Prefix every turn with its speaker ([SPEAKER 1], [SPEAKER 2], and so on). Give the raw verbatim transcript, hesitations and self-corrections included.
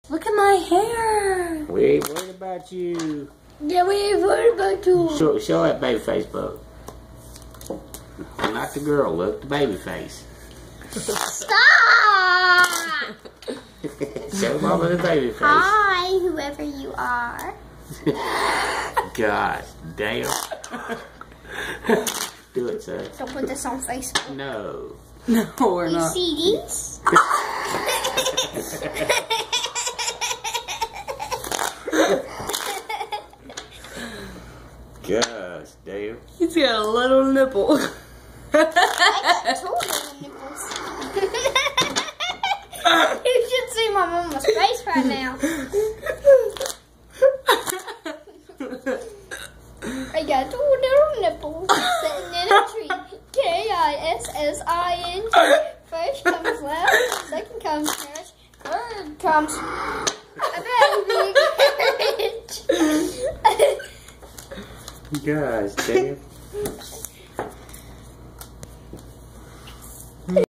[SPEAKER 1] Look at my hair.
[SPEAKER 2] We ain't worried about you.
[SPEAKER 1] Yeah, we ain't worried about you.
[SPEAKER 2] Show, show that baby face, Bub. Not the girl, look, the baby face.
[SPEAKER 1] Stop!
[SPEAKER 2] Show Mama the baby face.
[SPEAKER 1] Hi, whoever you are.
[SPEAKER 2] Gosh, damn. Do it, sir.
[SPEAKER 1] Don't put this on Facebook.
[SPEAKER 2] No.
[SPEAKER 1] No, we're not. You see these?
[SPEAKER 2] Gosh, damn.
[SPEAKER 1] He's got a little nipple. I got two little nipples. You should see my mama's face right now. I got two little nipples sitting in a tree. K I S S I N G. First comes left, second comes marriage, third comes a baby carriage.
[SPEAKER 2] Gosh, damn.